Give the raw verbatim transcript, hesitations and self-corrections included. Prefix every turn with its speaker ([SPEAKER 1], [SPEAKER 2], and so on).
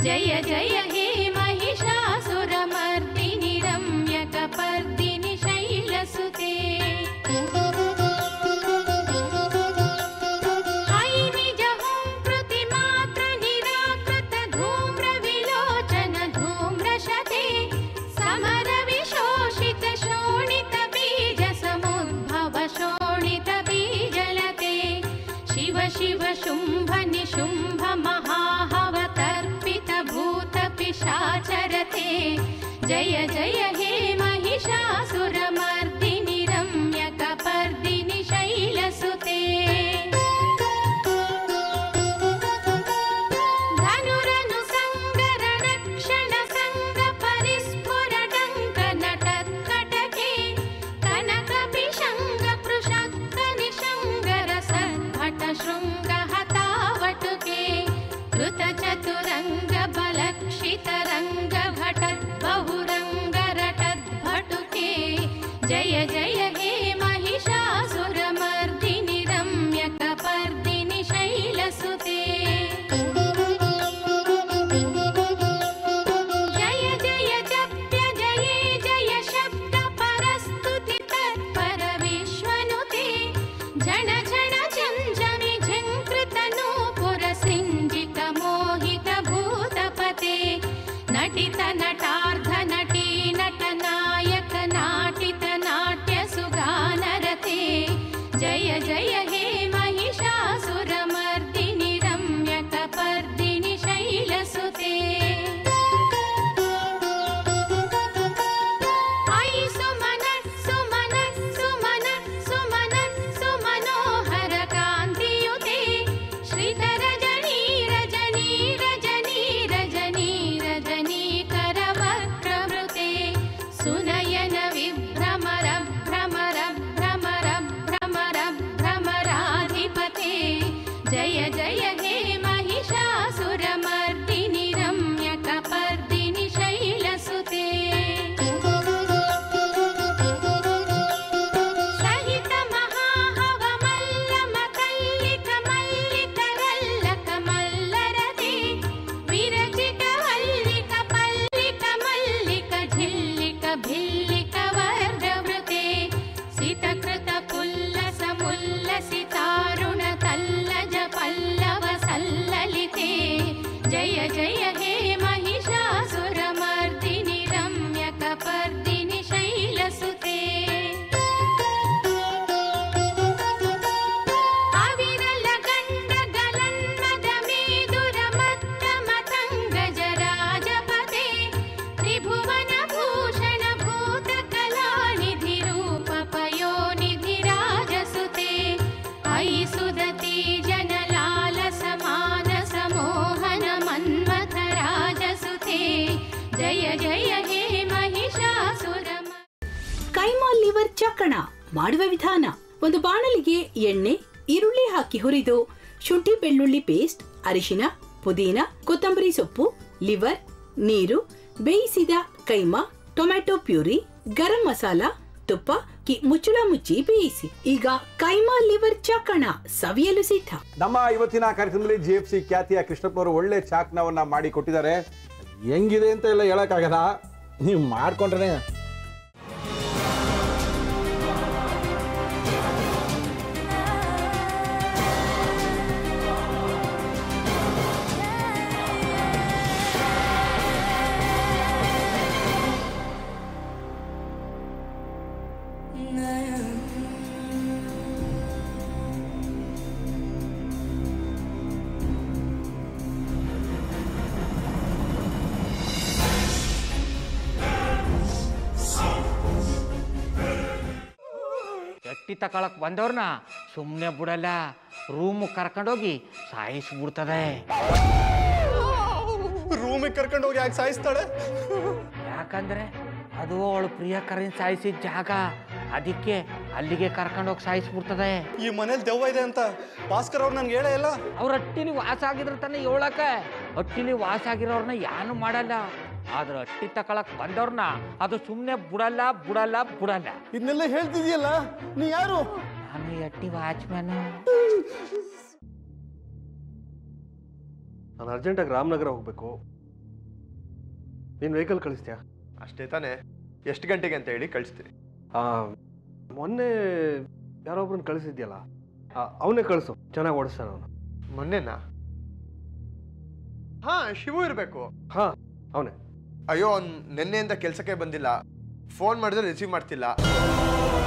[SPEAKER 1] जय जय हे महिषासुरमर्दिनि रम्यकपर्दिनि शैलसुते शिव शुंभ निशुंभ महाहवतर्पित भूत पिशाचरते जय जय हे महिषासुरमर्दिनि रम्यकपर्दिनि शैलसुते धनुरनु संगर रक्षण संग परिस्फुर डंक नटत्कटके कनक विशंग पृषक्त निशंगर सद्भट शृंग चतुरंग बलक्षित रंग घटत बहुरंग रटत भटुके जय जय हे महिषासुरमर्दिनि रम्यकपर्दिनि शैलसुते जय जय जप्य जये जय शब्द परस्तुति तत्पर विश्वनुते झण झण झंझमि झंकृत नूपुर सिंजित मोहित भूतपते नटित नटार्ध नटी नट नायक नाटित नाट्य सुगानरते जय जय हे महिषासुरमर्दिनि रम्यकपर्दिनि शैलसुते आई सुमन सुमन सुमन सुमन सुमनोहर कान्तियुते श्रीधर सुनयन विभ्रमर भ्रमर भ्रमर भ्रमर भ्रमराधिपते जय जय हे महिषासुरमर्दिनि रम्यकपर्दिनि शैलसुते सहित महाहव मल्ल मकल्लिक मल्लिक रल्लक मल्लरते विरचित हल्लिक पल्लिक मल्लिक झिल्लिक भिल्लिक वर्गवृते सितकृत पुल्लस मुल्लसितारुण तल्लज पल्लव सल्ललिते जय जय हे महिषासुरमर्दिनि रम्यकपर्दिनि शैलसुते अविरल गण्ड गलन्मद मेदुर मत्त मतङ्ग जराजपते त्रिभुवन भूषण भूत कलानिधि रूप पयोनिधि राजसुते अयि सुदति जनलाल समानस मोहन मन्मथ राजसुते जय जय हे महिषासुरम
[SPEAKER 2] ಕೈಮಾ ಲಿವರ್ ಚಕ್ಕಣ ಮಾಡುವ ವಿಧಾನ. ಒಂದು ಬಾಣಲಿಗೆ ಎಣ್ಣೆ, ಈರುಳ್ಳಿ ಹಾಕಿ ಹುರಿದು ಶುಂಠಿ ಬೆಳ್ಳುಳ್ಳಿ ಪೇಸ್ಟ್, ಅರಿಶಿನ, ಪುದೀನ, ಕೊತ್ತಂಬರಿ ಸೊಪ್ಪು, ಲಿವರ್, ನೀರು, ಬೇಯಿಸಿದ ಕೈಮಾ, ಟೊಮ್ಯಾಟೊ ಪ್ಯೂರಿ, ಗರಂ ಮಸಾಲ, ತುಪ್ಪ ಕಿ ಮುಚ್ಚಳ ಮುಚ್ಚಿ ಬೇಯಿಸಿ. ಈಗ ಕೈಮಾ ಲಿವರ್ ಚಾಕಣ ಸವಿಯಲು ಸಿದ್ಧ.
[SPEAKER 3] ನಮ್ಮ ಇವತ್ತಿನ ಕಾರ್ಯಕ್ರಮದಲ್ಲಿ ಜಿ ಎಫ್ ಸಿ ಖ್ಯಾತಿಯ ಕೃಷ್ಣಪ್ಪನವರು ಒಳ್ಳೆ ಚಾಕ್ನವನ್ನ ಮಾಡಿ ಕೊಟ್ಟಿದ್ದಾರೆ. ಹೆಂಗಿದೆ ಅಂತ ಎಲ್ಲ ಹೇಳಕ್ಕಾಗಲ್ಲ, ನೀವು ಮಾಡ್ಕೊಂಡ್ರೆ.
[SPEAKER 4] ಎಟ್ಟಿ ತಕೊಳಕ್ ಬಂದವ್ರನ್ನ ಸುಮ್ಮನೆ ಬಿಡಲ್ಲ, ರೂಮ್ ಕರ್ಕೊಂಡೋಗಿ ಸಾಯಿಸ್ಬಿಡ್ತದೆ.
[SPEAKER 5] ರೂಮಿಗೆ ಕರ್ಕೊಂಡೋಗಿ ಯಾಕೆ ಸಾಯಿಸ್ತಾಳೆ?
[SPEAKER 4] ಯಾಕಂದ್ರೆ ಅದು ಅವಳು ಪ್ರಿಯಕರನ್ ಸಾಯಿಸಿದ ಜಾಗ, ಅದಕ್ಕೆ ಅಲ್ಲಿಗೆ ಕರ್ಕೊಂಡೋಗಿ ಸಾಯಿಸ್ಬಿಡ್ತದೆ.
[SPEAKER 5] ಈ ಮನೇಲಿ ದೆವ್ವ ಇದೆ ಅಂತ ಭಾಸ್ಕರ್ ಅವ್ರು ನನ್ಗೆ ಹೇಳೇ ಇಲ್ಲ.
[SPEAKER 4] ಅವ್ರ ಹಟ್ಟಿಲಿ ವಾಸ ಆಗಿದ್ರ ತಾನೆ ಹೇಳಕ. ಹಟ್ಟಿಲಿ ವಾಸ ಆಗಿರೋರ್ನ ಯಾನು ಮಾಡಲ್ಲ, ಆದ್ರೆ ಹಟ್ಟಿ ತಕೊಳಕ್ ಬಂದವ್ರನ್ನ ಅದು ಸುಮ್ಮನೆ ಬಿಡಲ್ಲ ಬಿಡಲ್ಲ ಬಿಡಲ್ಲ.
[SPEAKER 5] ಇದನ್ನೆಲ್ಲ ಹೇಳ್ತಿದ್ಯಲ್ಲ, ನೀ ಯಾರು?
[SPEAKER 4] ನಾನು ಹಟ್ಟಿ ವಾಚ್ಮ್ಯಾನ್.
[SPEAKER 5] ನಾನು ಅರ್ಜೆಂಟಾಗಿ ರಾಮನಗರ ಹೋಗ್ಬೇಕು.
[SPEAKER 6] ನೀನು ವೆಹಿಕಲ್ ಕಳಿಸ್ತೀಯಾ?
[SPEAKER 7] ಅಷ್ಟೇ ತಾನೇ. ಎಷ್ಟು ಗಂಟೆಗೆ ಅಂತ ಹೇಳಿ ಕಳಿಸ್ತೀನಿ.
[SPEAKER 6] ಮೊನ್ನೆ ಯಾರೊಬ್ರನ್ನ ಕಳಿಸಿದ್ಯಲ್ಲ, ಅವನೇ ಕಳಿಸು, ಚೆನ್ನಾಗಿ ಓಡಿಸ್ತಾನೆ ಅವನು.
[SPEAKER 7] ಮೊನ್ನೆನಾ? ಹಾ, ಶಿವು ಇರಬೇಕು.
[SPEAKER 6] ಹಾ, ಅವನೇ.
[SPEAKER 7] ಅಯ್ಯೋ, ಅವ್ನು ನಿನ್ನೆಯಿಂದ ಕೆಲಸಕ್ಕೆ ಬಂದಿಲ್ಲ. ಫೋನ್ ಮಾಡಿದ್ರೆ ರಿಸೀವ್ ಮಾಡ್ತಿಲ್ಲ.